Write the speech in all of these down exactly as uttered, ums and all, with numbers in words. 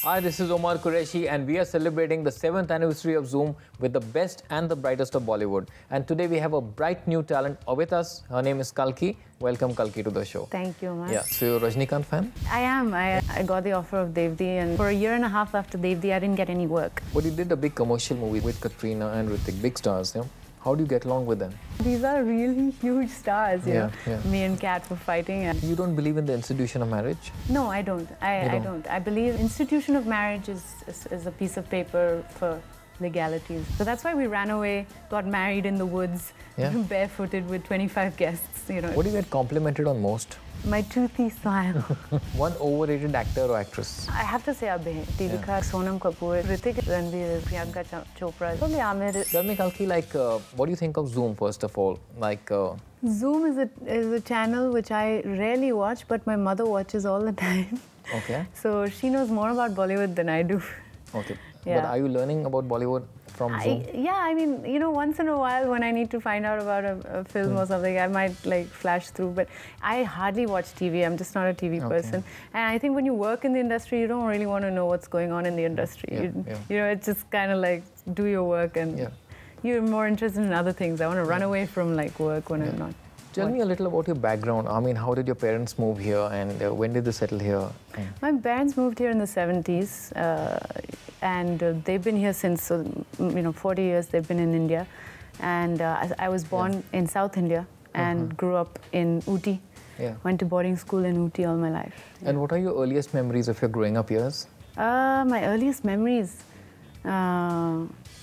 Hi, this is Omar Qureshi and we are celebrating the seventh anniversary of Zoom with the best and the brightest of Bollywood. And today we have a bright new talent with us. Her name is Kalki. Welcome, Kalki, to the show. Thank you, Omar. Yeah, so you're a Rajinikanth fan? I am. I, I got the offer of Devdi, and for a year and a half after Devdi, I didn't get any work. But you did a big commercial movie with Katrina and Hrithik, big stars. Yeah? How do you get along with them? These are really huge stars, you yeah, know. Yeah. Me and Kat were fighting. And you don't believe in the institution of marriage? No, I don't. I, don't. I don't. I believe institution of marriage is, is, is a piece of paper for legalities. So that's why we ran away, got married in the woods, yeah. barefooted with twenty-five guests, you know. What do you get complimented on most? My toothy smile. One overrated actor or actress? I have to say Abhay, Deepika, yeah. Sonam Kapoor, Hrithik, Ranveer, Priyanka Chopra, probably Aamir. Tell me, Kalki, like, uh, what do you think of Zoom, first of all? Like, uh... Zoom is a, is a channel which I rarely watch, but my mother watches all the time. Okay. So she knows more about Bollywood than I do. Okay. Yeah. But are you learning about Bollywood from Zoom? I, yeah, I mean, you know, once in a while when I need to find out about a, a film hmm. or something, I might like flash through, but I hardly watch T V. I'm just not a T V okay. person. And I think when you work in the industry, you don't really want to know what's going on in the industry. Yeah, you, yeah. you know, it's just kind of like do your work and yeah. you're more interested in other things. I want to run yeah. away from like work when yeah. I'm not. Tell me a little about your background. I mean, how did your parents move here and uh, when did they settle here? My parents moved here in the seventies uh, and uh, they've been here since, so, you know, forty years they've been in India. And uh, I was born yeah. in South India and uh-huh. grew up in Ooty. Yeah. Went to boarding school in Ooty all my life. Yeah. And what are your earliest memories of your growing up years? Uh, my earliest memories? Uh,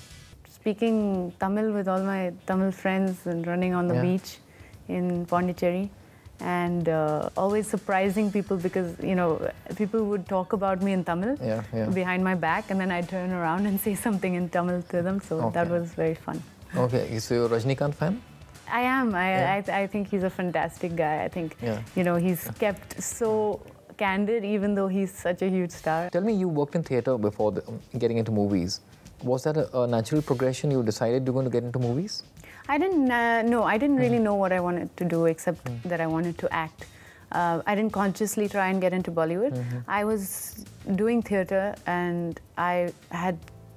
speaking Tamil with all my Tamil friends and running on the yeah. beach in Pondicherry, and uh, always surprising people because, you know, people would talk about me in Tamil yeah, yeah. behind my back, and then I'd turn around and say something in Tamil to them, so okay. that was very fun. Okay, so you're a Rajinikanth fan? I am. I, yeah. I, I think he's a fantastic guy. I think, yeah. you know, he's yeah. kept so candid even though he's such a huge star. Tell me, you worked in theatre before the, um, getting into movies. Was that a, a natural progression? You decided you're going to get into movies? I didn't, uh, no, I didn't really know what I wanted to do except mm. that I wanted to act. Uh, I didn't consciously try and get into Bollywood. Mm-hmm. I was doing theatre and I had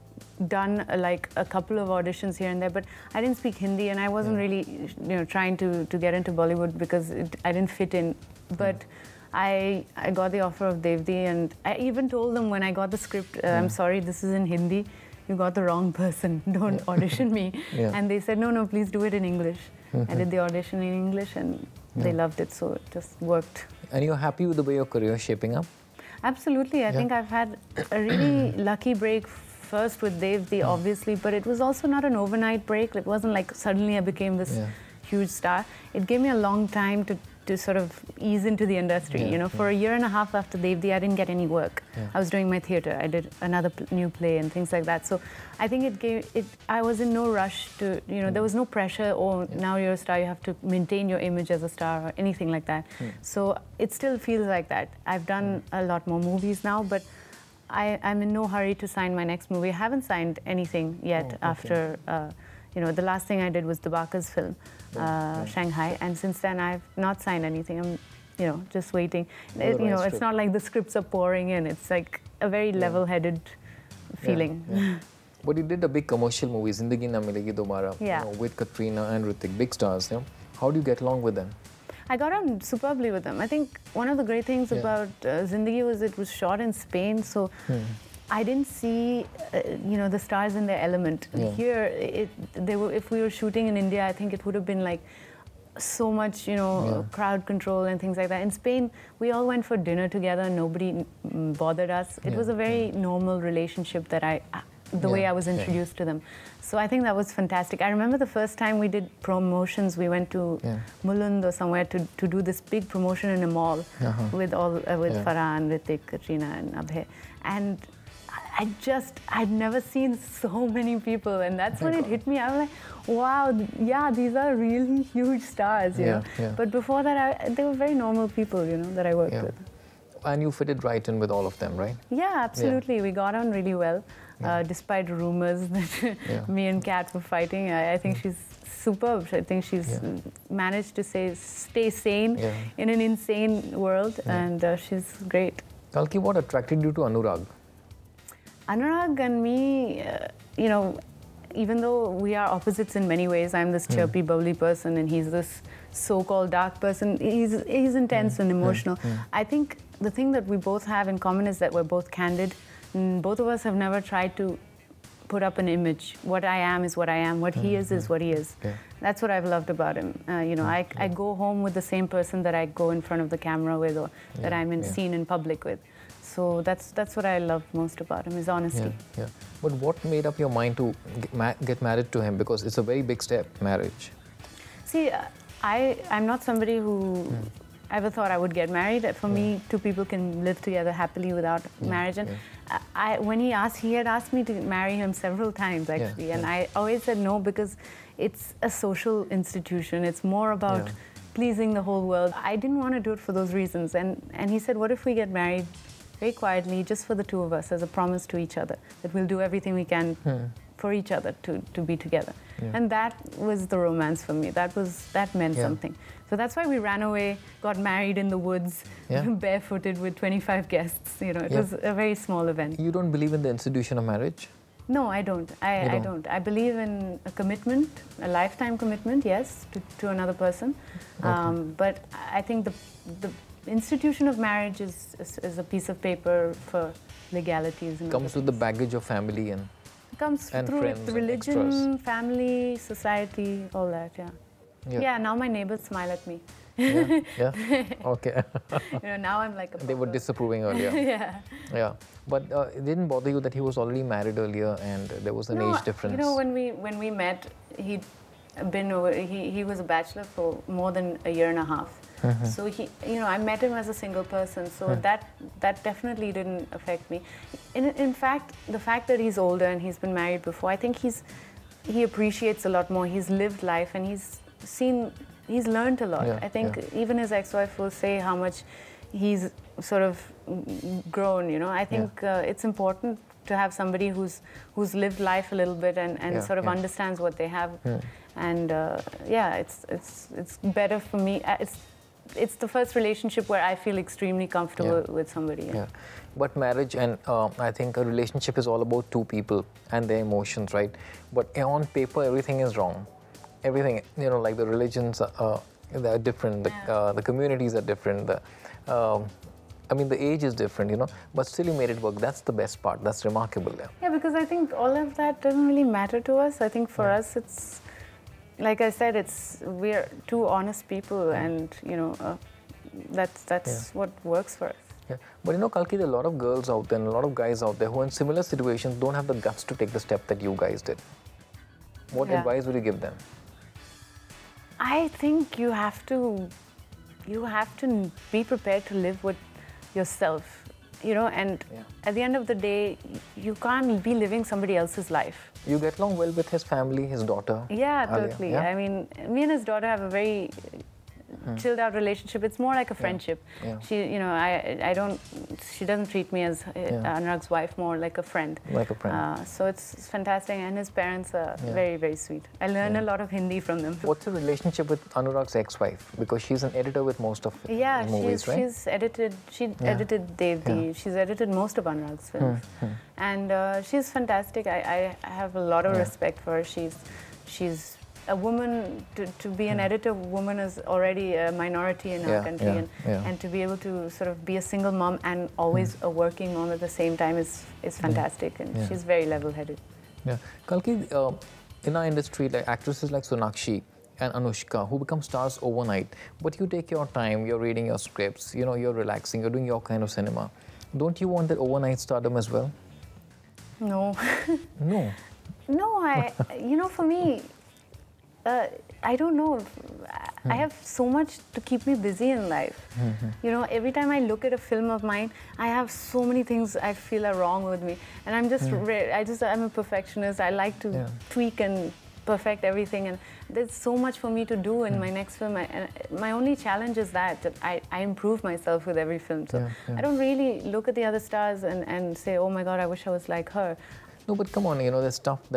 done uh, like a couple of auditions here and there, but I didn't speak Hindi and I wasn't yeah. really, you know, trying to, to get into Bollywood because it, I didn't fit in. But mm. I, I got the offer of Devdi and I even told them when I got the script, uh, mm. I'm sorry, this is in Hindi. You got the wrong person, don't yeah. audition me. Yeah. And they said, no, no, please do it in English. Mm-hmm. I did the audition in English and yeah. they loved it, so it just worked. And you're happy with the way your career is shaping up? Absolutely. I yeah. think I've had a really lucky break, first with Devdi, mm. obviously, but it was also not an overnight break. It wasn't like suddenly I became this yeah. huge star. It gave me a long time to to sort of ease into the industry. Yeah, you know, yeah. for a year and a half after Devdi, I didn't get any work. Yeah. I was doing my theatre. I did another new play and things like that. So I think it gave it. I was in no rush to, you know, mm. there was no pressure. Oh, yeah. now you're a star. You have to maintain your image as a star or anything like that. Mm. So it still feels like that. I've done mm. a lot more movies now, but I, I'm in no hurry to sign my next movie. I haven't signed anything yet oh, okay. after. Uh, You know, the last thing I did was Dabaka's film, uh, yeah. Shanghai, and since then I've not signed anything. I'm, you know, just waiting. It, you know, it's not like the scripts are pouring in. It's like a very yeah. level-headed feeling. Yeah, yeah. But you did a big commercial movie, Zindagi Na Milegi Dobara, yeah. you know, with Katrina and Hrithik, big stars. You know? How do you get along with them? I got on superbly with them. I think one of the great things yeah. about uh, Zindagi was it was shot in Spain, so. Hmm. I didn't see, uh, you know, the stars in their element. Yeah. Here, it, they were, if we were shooting in India, I think it would have been like so much, you know, yeah. crowd control and things like that. In Spain, we all went for dinner together. Nobody bothered us. It yeah. was a very yeah. normal relationship that I, the yeah. way I was introduced yeah. to them. So I think that was fantastic. I remember the first time we did promotions, we went to yeah. Mulund or somewhere to, to do this big promotion in a mall uh-huh. with all uh, with yeah. Farhan, Hrithik, Katrina and Abhay. And I just, I'd never seen so many people, and that's when it hit me. I was like, wow, yeah, these are really huge stars, you yeah, know. Yeah. But before that, I, they were very normal people, you know, that I worked yeah. with. And you fitted right in with all of them, right? Yeah, absolutely. Yeah. We got on really well, yeah. uh, despite rumors that yeah. me and Kat were fighting. I, I think yeah. she's superb. I think she's yeah. managed to say, stay sane yeah. in an insane world, yeah. and uh, she's great. Kalki, what attracted you to Anurag? Anurag and me, uh, you know, even though we are opposites in many ways, I'm this chirpy, mm. bubbly person and he's this so-called dark person, he's, he's intense mm. and emotional. Mm. I think the thing that we both have in common is that we're both candid. And both of us have never tried to put up an image. What I am is what I am. What mm. he is is what he is. Yeah. That's what I've loved about him. Uh, you know, I, yeah. I go home with the same person that I go in front of the camera with, or yeah. that I'm in yeah. seen in public with. So that's that's what I love most about him, is honesty. Yeah, yeah. But what made up your mind to get, ma get married to him? Because it's a very big step, marriage. See, uh, I I'm not somebody who mm. ever thought I would get married. For yeah. me, two people can live together happily without yeah. marriage. And yeah. I, when he asked, he had asked me to marry him several times actually, yeah. and yeah. I always said no because it's a social institution. It's more about yeah. pleasing the whole world. I didn't want to do it for those reasons. And and he said, what if we get married very quietly, just for the two of us, as a promise to each other, that we'll do everything we can hmm. for each other to, to be together. Yeah. And that was the romance for me. That was that meant yeah. something. So that's why we ran away, got married in the woods, yeah. barefooted with twenty-five guests. You know, it yeah. was a very small event. You don't believe in the institution of marriage? No, I don't. I, don't. I don't. I believe in a commitment, a lifetime commitment, yes, to, to another person. Okay. Um, but I think the the institution of marriage is, is, is a piece of paper for legalities. And comes with the baggage of family and it comes and through friends religion, and family, society, all that, yeah. yeah. Yeah, now my neighbors smile at me. Yeah, yeah? Okay. You know, now I'm like a They were disapproving earlier. Yeah. Yeah. But uh, it didn't bother you that he was already married earlier and there was an no, age difference? You know, when we, when we met, he'd been over, he, he was a bachelor for more than a year and a half. Mm-hmm. So he, you know, I met him as a single person, so mm. that that definitely didn't affect me. In in fact, the fact that he's older and he's been married before, I think he's he appreciates a lot more. He's lived life and he's seen, he's learned a lot. Yeah, I think yeah. even his ex-wife will say how much he's sort of grown. You know, I think yeah. uh, it's important to have somebody who's who's lived life a little bit and and yeah, sort of yeah. understands what they have. Yeah. And uh, yeah, it's it's it's better for me. It's It's the first relationship where I feel extremely comfortable yeah. with somebody. Yeah. yeah. But marriage and uh, I think a relationship is all about two people and their emotions, right? But on paper, everything is wrong. Everything, you know, like the religions uh, they're different, the, yeah. uh, the communities are different. The, um, I mean, the age is different, you know, but still you made it work. That's the best part. That's remarkable. Yeah, yeah because I think all of that doesn't really matter to us. I think for yeah. us, it's, like I said, it's we're two honest people, yeah. and you know uh, that's that's yeah. what works for us. Yeah. But you know, Kalki, there are a lot of girls out there and a lot of guys out there who, in similar situations, don't have the guts to take the step that you guys did. What yeah. advice would you give them? I think you have to, you have to be prepared to live with yourself. You know, and yeah. at the end of the day, you can't be living somebody else's life. You get along well with his family, his daughter? Yeah, totally. Yeah? I mean, me and his daughter have a very hmm. chilled out relationship. It's more like a friendship. Yeah. Yeah. She, you know, I, I don't, she doesn't treat me as yeah. Anurag's wife, more like a friend. Like a friend. Uh, so it's, it's fantastic, and his parents are yeah. very, very sweet. I learn yeah. a lot of Hindi from them. What's the relationship with Anurag's ex-wife? Because she's an editor with most of yeah, the movies, she's, right? she's edited, she yeah. edited Devdi. Yeah. She's edited most of Anurag's films. Hmm. Hmm. And uh, she's fantastic. I, I have a lot of yeah. respect for her. She's, she's a woman, to, to be an editor woman is already a minority in yeah, our country, yeah, and, yeah. and to be able to sort of be a single mom and always mm. a working mom at the same time is, is fantastic, yeah. and yeah. she's very level-headed. Yeah. Kalki, uh, in our industry, like actresses like Sonakshi and Anushka, who become stars overnight, but you take your time, you're reading your scripts, you know, you're relaxing, you're doing your kind of cinema. Don't you want that overnight stardom as well? No. No? No, I, you know, for me, Uh, I don't know. Hmm. I have so much to keep me busy in life. Mm-hmm. You know, every time I look at a film of mine, I have so many things I feel are wrong with me, and I'm just, mm. I just, I'm a perfectionist. I like to yeah. tweak and perfect everything, and there's so much for me to do in mm. my next film. I, and my only challenge is that, that I, I improve myself with every film. So yeah, yeah. I don't really look at the other stars and, and say, oh my God, I wish I was like her. No, but come on, you know, there's stuff that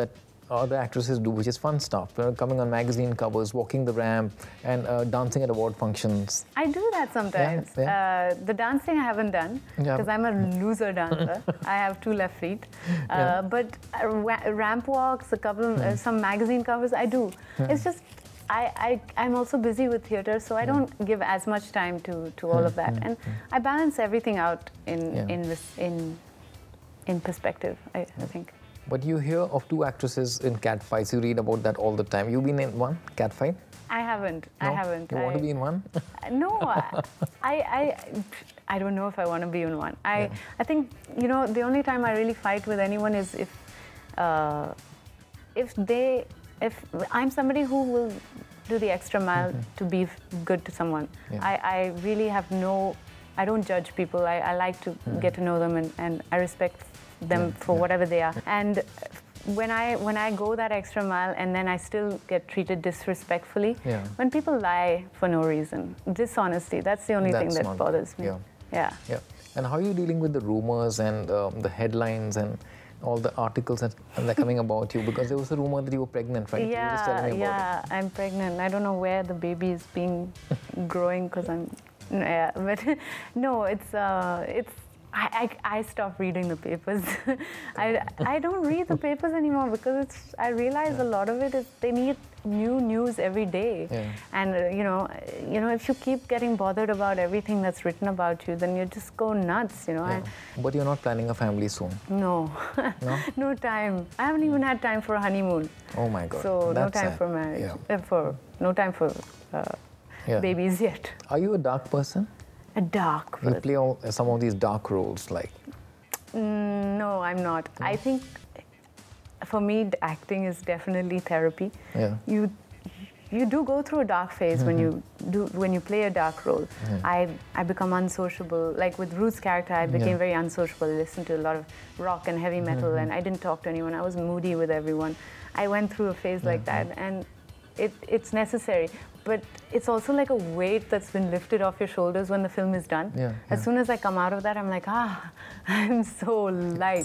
other actresses do, which is fun stuff. You know, coming on magazine covers, walking the ramp, and uh, dancing at award functions. I do that sometimes. Yeah, yeah. Uh, the dancing I haven't done because Yeah. I'm a loser dancer. I have two left feet. Uh, Yeah. But uh, ra- ramp walks, a couple, of, uh, some magazine covers, I do. It's just. I, I, I'm also busy with theatre, so I don't give as much time to, to all of that. And I balance everything out in, Yeah. in, this, in, in perspective, I, I think. But you hear of two actresses in cat fights. You read about that all the time. You've been in one cat fight? I haven't. No? I haven't. You I, want to be in one? No, I, I, I don't know if I want to be in one. I, Yeah. I think, you know, the only time I really fight with anyone is if, uh, if they, if I'm somebody who will do the extra mile mm-hmm. to be good to someone. Yeah. I, I really have no, I don't judge people. I, I like to mm-hmm. get to know them, and, and I respect them yeah. for yeah. whatever they are. And when I when I go that extra mile and then I still get treated disrespectfully, yeah. when people lie for no reason, dishonesty, that's the only that's thing that not, bothers me. Yeah. yeah. Yeah. And how are you dealing with the rumors and um, the headlines and all the articles that are coming about you? Because there was a rumor that you were pregnant, right? Yeah, you were just telling me yeah, about it. I'm pregnant. I don't know where the baby is being growing because I'm, yeah, but no, it's, uh, it's, I, I, I stopped reading the papers. I, I don't read the papers anymore because it's, I realize yeah. a lot of it is they need new news every day. Yeah. And, uh, you know, you know, if you keep getting bothered about everything that's written about you, then you just go nuts, you know. Yeah. I, but you're not planning a family soon? No. No? No time. I haven't even had time for a honeymoon. Oh my God. So That's no time sad. for marriage. Yeah. Uh, for, no time for uh, yeah. babies yet. Are you a dark person? A dark You person. play all, some of these dark roles, like... Mm, no, I'm not. No. I think for me, acting is definitely therapy. Yeah. You you do go through a dark phase mm-hmm. when you do when you play a dark role. Yeah. I I become unsociable. Like with Ruth's character, I became yeah. very unsociable. I listened to a lot of rock and heavy metal, mm-hmm. and I didn't talk to anyone. I was moody with everyone. I went through a phase yeah. like that, and it it's necessary. But it's also like a weight that's been lifted off your shoulders when the film is done. Yeah, as yeah. soon as I come out of that, I'm like, ah, I'm so light.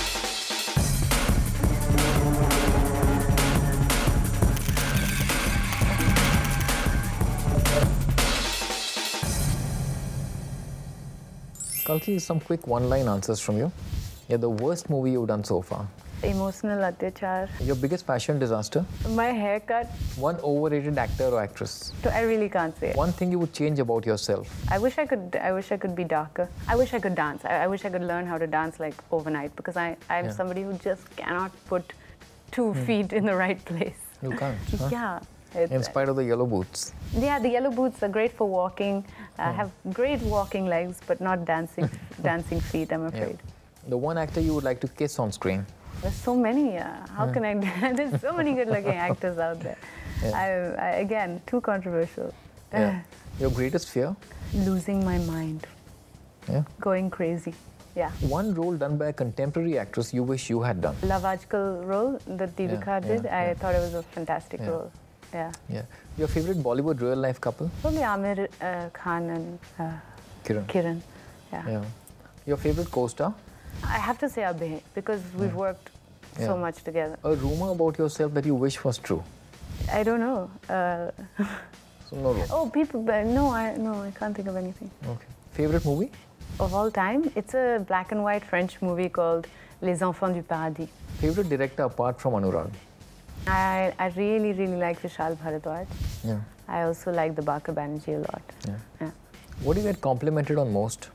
Kalki, some quick one-line answers from you. Yeah, the worst movie you've done so far. Emotional Atyachar. Your biggest fashion disaster? My haircut. One overrated actor or actress? I really can't say it. One thing you would change about yourself? I wish I could. I wish I could be darker. I wish I could dance. I, I wish I could learn how to dance like overnight because I I'm yeah. somebody who just cannot put two hmm. feet in the right place. You can't. Huh? Yeah. In spite of the yellow boots. Yeah, the yellow boots are great for walking. I uh, hmm. have great walking legs, but not dancing dancing feet, I'm afraid. Yeah. The one actor you would like to kiss on screen? There's so many. Uh, how yeah. can I? There's so many good-looking actors out there. Yeah. I, I, again, too controversial. Yeah. Your greatest fear? Losing my mind. Yeah. Going crazy. Yeah. One role done by a contemporary actress you wish you had done? Love Aajkal role that Deepika yeah, did. Yeah, I yeah. thought it was a fantastic yeah. role. Yeah. Yeah. Your favorite Bollywood real-life couple? Probably Aamir uh, Khan and uh, Kiran. Kiran. Yeah. yeah. Your favorite co-star? I have to say Abhay because we've yeah. worked yeah. so much together. A rumor about yourself that you wish was true? I don't know. Uh, so no rumor. Oh, people, but no, I no, I can't think of anything. Okay. Favorite movie? Of all time, it's a black and white French movie called Les Enfants du Paradis. Favorite director apart from Anurag? I I really really like Vishal Bharadwaj. Yeah. I also like the Baka Banerjee a lot. Yeah. yeah. What do you get complimented on most?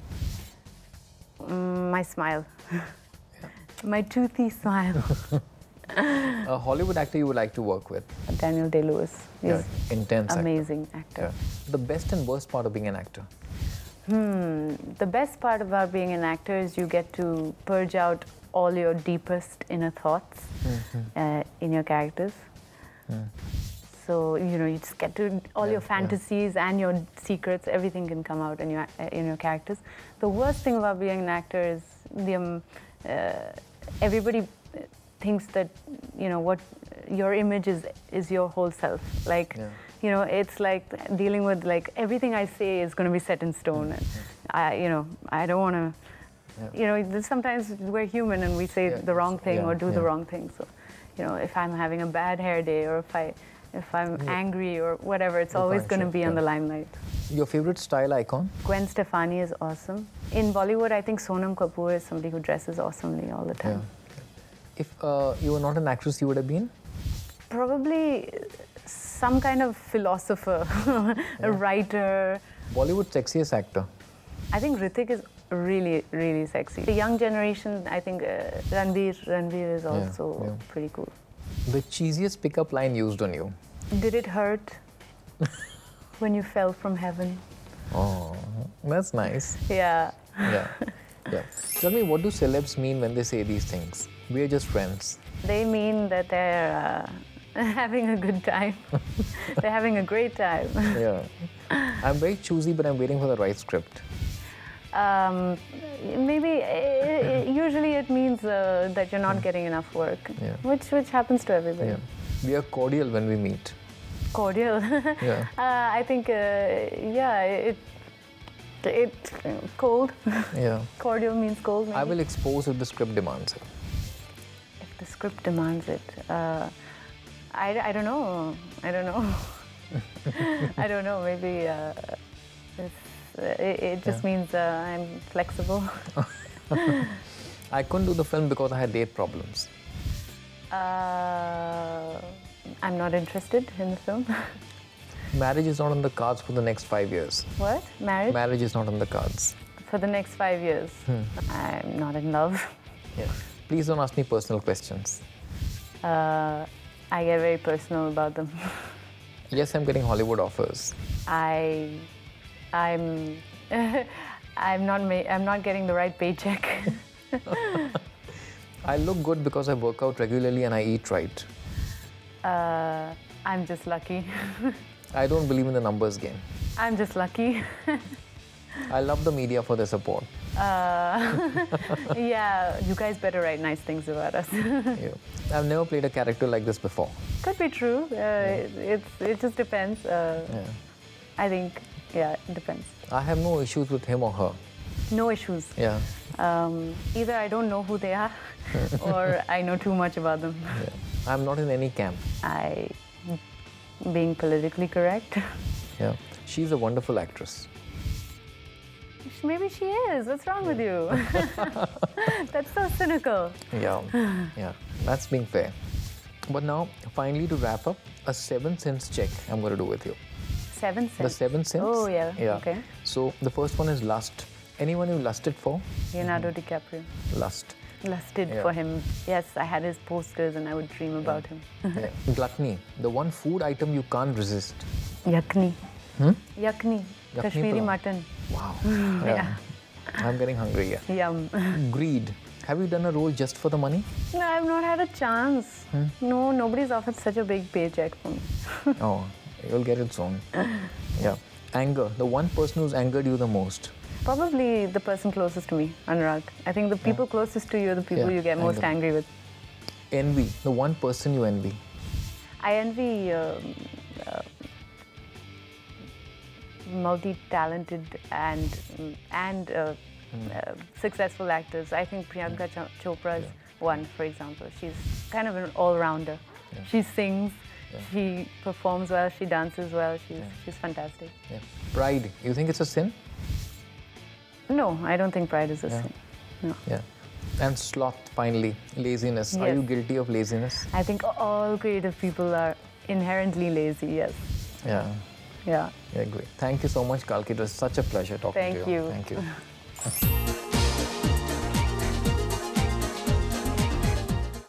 Mm, my smile. Yeah. My toothy smile. A Hollywood actor you would like to work with? Daniel Day-Lewis. He's yeah. Intense amazing actor. actor. Yeah. The best and worst part of being an actor? Hmm. The best part about being an actor is you get to purge out all your deepest inner thoughts mm-hmm. uh, in your characters. Mm. So, you know, you just get to, all yeah, your fantasies yeah. and your secrets, everything can come out in your, uh, in your characters. The worst thing about being an actor is the, um, uh, everybody thinks that, you know, what your image is, is your whole self. Like, yeah. you know, it's like dealing with, like, everything I say is going to be set in stone. And I, you know, I don't want to, yeah. you know, sometimes we're human and we say yeah. the wrong thing yeah. or do yeah. the wrong thing. So you know, if I'm having a bad hair day or if I, if I'm yeah. angry or whatever, it's you always going to be yeah. on the limelight. Your favorite style icon? Gwen Stefani is awesome. In Bollywood, I think Sonam Kapoor is somebody who dresses awesomely all the time. Yeah. If uh, you were not an actress, you would have been? Probably some kind of philosopher, a yeah. writer. Bollywood's sexiest actor? I think Hrithik is really, really sexy. The young generation, I think uh, Ranveer, Ranveer is also yeah, yeah. pretty cool. The cheesiest pickup line used on you? Did it hurt when you fell from heaven? Oh, that's nice. Yeah. Yeah. Yeah. Tell me, what do celebs mean when they say these things? We are just friends. They mean that they're uh, having a good time. They're having a great time. Yeah. I'm very choosy, but I'm waiting for the right script. Um, maybe, it, it, usually it means uh, that you're not yeah. getting enough work, yeah. which which happens to everybody. Yeah. We are cordial when we meet. Cordial? Yeah. Uh, I think, uh, yeah, it, it, cold. Yeah. Cordial means cold, maybe. I will expose if the script demands it. If the script demands it, uh, I, I don't know, I don't know. I don't know, maybe uh, it's, It, it just yeah. means uh, I'm flexible. I couldn't do the film because I had date problems. Uh, I'm not interested in the film. Marriage is not on the cards for the next five years. What? Marriage? Marriage is not on the cards. For the next five years? Hmm. I'm not in love. Yeah. Please don't ask me personal questions. Uh, I get very personal about them. Yes, I'm getting Hollywood offers. I... I'm, I'm not, ma I'm not getting the right paycheck. I look good because I work out regularly and I eat right. Uh, I'm just lucky. I don't believe in the numbers game. I'm just lucky. I love the media for their support. Uh, yeah, you guys better write nice things about us. Yeah. I've never played a character like this before. Could be true. Uh, yeah. it, it's, it just depends. Uh, yeah. I think. Yeah, it depends. I have no issues with him or her. No issues? Yeah. Um, either I don't know who they are or I know too much about them. Yeah. I'm not in any camp. I... being politically correct. Yeah. She's a wonderful actress. Maybe she is. What's wrong yeah. with you? That's so cynical. Yeah. Yeah. That's being fair. But now, finally to wrap up, a seven sense check I'm going to do with you. Seven sense? The seven sense. Oh, yeah. Yeah. Okay. So, the first one is lust. Anyone you lusted for? Leonardo mm-hmm. DiCaprio. Lust. Lusted yeah. for him. Yes, I had his posters and I would dream yeah. about him. Yeah. Gluttony. The one food item you can't resist. Yakni. Hmm? Yakni. Yakni Kashmiri mutton. Wow. Yeah. yeah. I'm getting hungry, yeah. Yum. Greed. Have you done a role just for the money? No, I've not had a chance. Hmm? No, nobody's offered such a big paycheck for me. Oh, you'll get it soon. Yeah. Anger. The one person who's angered you the most. Probably the person closest to me, Anurag. I think the people yeah. closest to you are the people yeah, you get anger. most angry with. Envy. The one person you envy. I envy uh, uh, multi-talented and and uh, mm. uh, successful actors. I think Priyanka mm. Chopra is yeah. one, for example. She's kind of an all-rounder. Yeah. She sings, yeah. she performs well, she dances well. She's yeah. she's fantastic. Yeah. Pride. You think it's a sin? No, I don't think pride is a yeah. sin. No. Yeah. And sloth, finally, laziness. Yes. Are you guilty of laziness? I think all creative people are inherently lazy, yes. Yeah. Yeah. I agree. Thank you so much, Kalki. It was such a pleasure talking Thank to you. you. Thank you.